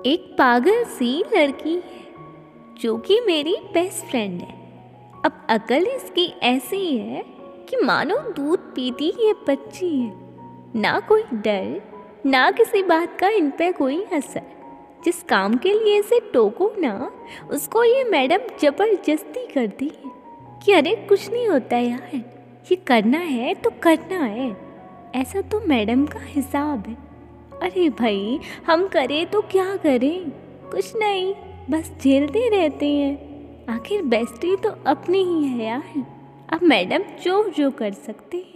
एक पागल सी लड़की है जो कि मेरी बेस्ट फ्रेंड है। अब अकल इसकी ऐसी है कि मानो दूध पीती ये बच्ची है। ना कोई डर, ना किसी बात का इन पे कोई असर। जिस काम के लिए इसे टोको ना, उसको ये मैडम जबरदस्ती करती है कि अरे कुछ नहीं होता यार, ये करना है तो करना है। ऐसा तो मैडम का हिसाब है। अरे भाई, हम करें तो क्या करें, कुछ नहीं, बस झेलते रहते हैं। आखिर बेस्टी तो अपनी ही है यार। अब मैडम जो जो कर सकते हैं।